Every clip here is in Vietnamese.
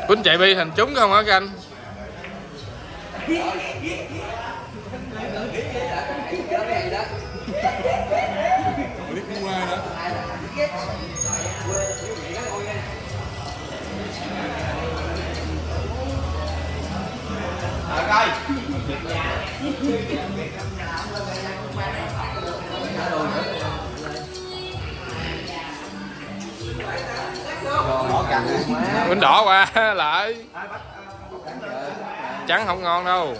Quýnh chạy bi thành trúng không hả các anh? Quýnh đỏ qua lại. Trắng không ngon đâu.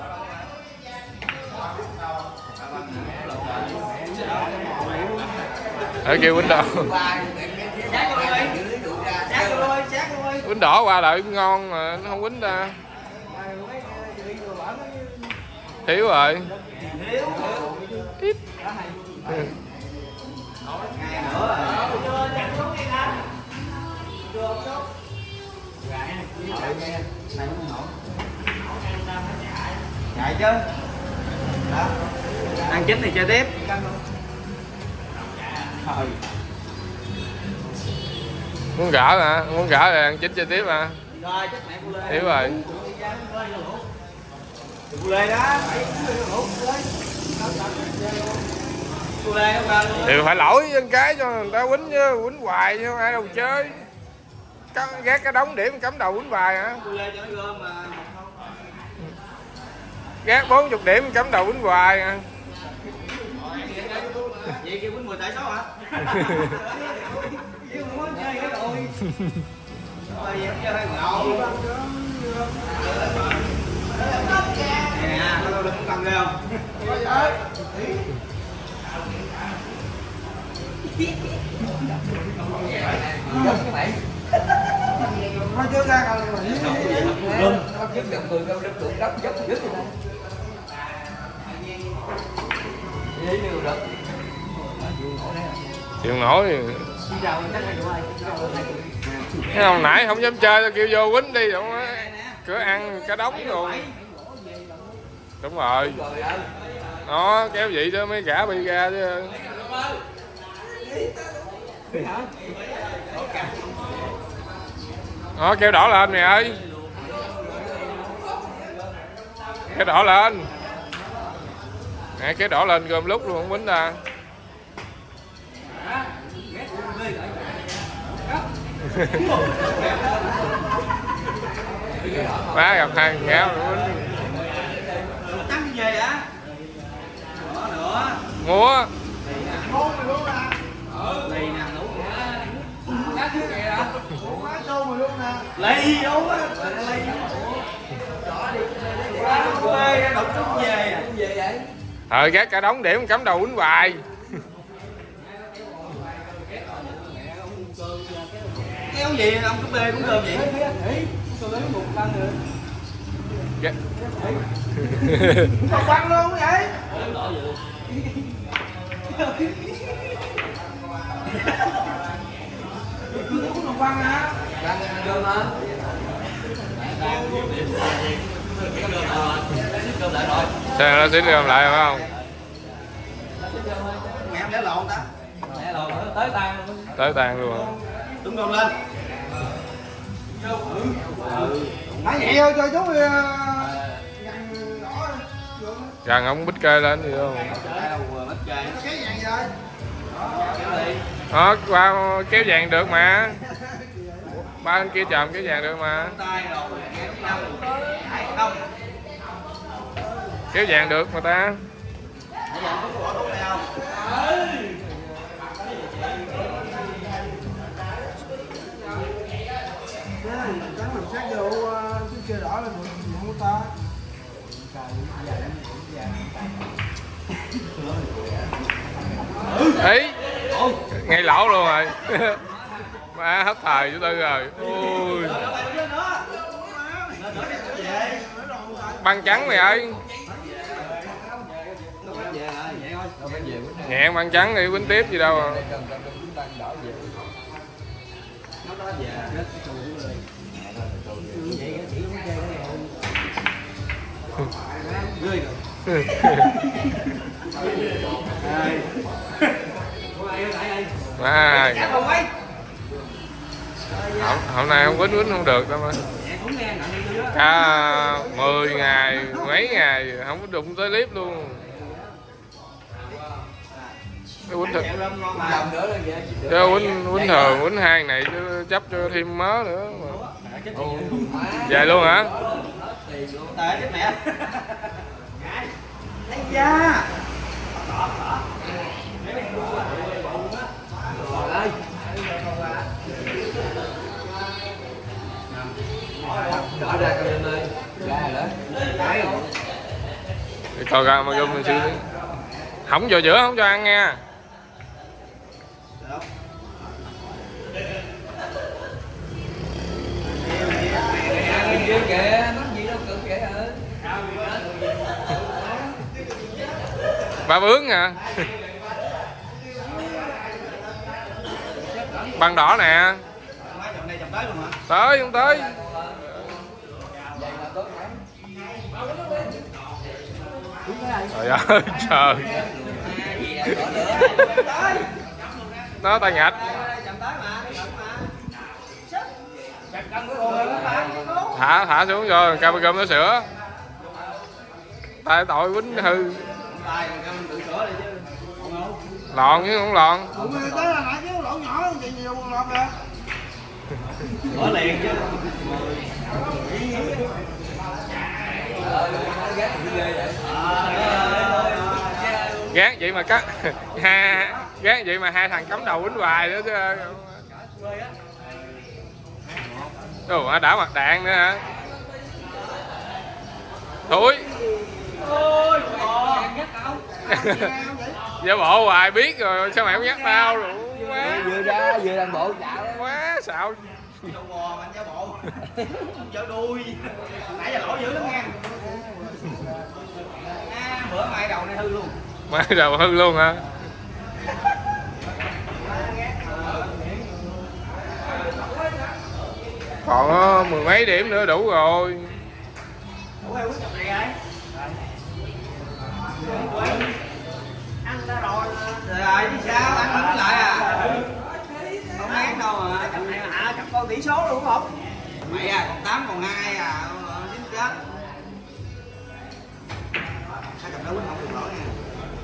Ở kêu quýnh đỏ. Quýnh đỏ qua lại ngon mà nó không quýnh ra. Thiếu rồi. Ít. Chạy chứ. Ăn chín thì chơi tiếp. Muốn gỡ hả? Muốn gỡ là ăn chín chơi tiếp hả? Thiếu rồi. Thì phải lỗi với cái cho người ta quýnh chứ, quýnh hoài chứ không ai đâu chơi. Gác cái đống điểm cắm đầu quýnh hoài hả? Gác 40 điểm cắm đầu quýnh hoài hả? Vậy kêu quýnh 10 tại số hả? Nè, nó đừng cầm ghê không? Nó chưa ra rồi. Chịu nổi. Cái hồi nãy không dám chơi tao kêu vô quýnh đi không á. Cửa ăn cả đống luôn. Đúng rồi. Nó kéo vậy đó mới gã bị ra chứ. Đó kéo đỏ lên mày ơi. Kéo đỏ lên. Nè kéo đỏ lên gom lúc luôn không quýnh ra. Má gặp hai ngáo luôn. Trắng về hả? Nữa. Múa. Lì nè, nấu lì đúng á. Thời gác cả đống điểm cắm đầu quýnh hoài. Kéo gì ông cứ bê cũng cơm vậy. Không băng luôn vậy. Không băng hả? Cơm hả? Sao nó xích cơm lại phải không? Mẹ em để lộn ta. Để lộn tới tan luôn. Tới tan luôn. Đứng cơm lên. Nói nhẹ thôi cho chú Gần ông bích kê lên gì đâu. Đó, qua kéo vàng được mà. Ba anh kia chồng kéo vàng được mà. Kéo vàng được mà ta. Trắng làm sát vô chứ kia đỏ là chuyện của ta. Ý ngay lỗ luôn rồi. Má hết thời chú Tư rồi. Ui. Băng trắng mày ơi. Nhẹ băng trắng đi quýnh tiếp gì đâu à. Hôm nay không quýnh không được đâu mà. cả 10 ngày mấy ngày không có đụng tới clip luôn. Cái quýnh thực chứ quýnh thường quýnh hang này chứ chấp cho thêm mớ nữa mà. Về luôn hả? Đi coi ra mà gom mình xíu đi. Không vào giữa không cho ăn nha. Ba bướng hả? Băng đỏ nè. Tới không tới. Trời ơi trời. Nó tay ngạch. Thả xuống rồi, camera nó sửa. Tại tội quýnh hư. Lòn chứ không lòn. Tới là nãy chứ lỗ nhỏ vậy nhiều lòn nè. Bỏ liền chứ. Gán vậy mà cắt gán vậy mà hai thằng cắm đầu quýnh hoài nữa chứ. Đồ đã mặt đạn nữa hả? Thúi. Giả bộ hoài biết rồi sao mày không nhắc tao rồi quá. Vừa ra vừa làm bộ dạo quá xạo. Dở đuôi. Nãy giờ lỗi dữ lắm nha. Bữa mai đầu này hư luôn. Mai đầu hư luôn hả? Còn mười mấy điểm nữa đủ rồi. Ăn ra rồi. Rồi chứ sao? Ăn vẫn lại à? Không ghét đâu mà. Cặp này hạ cặp con tỷ số luôn không? Mày à, còn 8 còn 2 à. Dính chết. Hai cặp đó quýnh không được lỗi nha.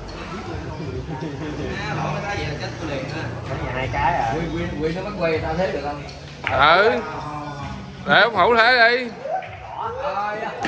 Lỗi người ta vậy là chết tôi liền ha. Nhà 2 cái à. Quy nó bắt quay tao thế được không? Ừ. Để ông Hữu thế đi.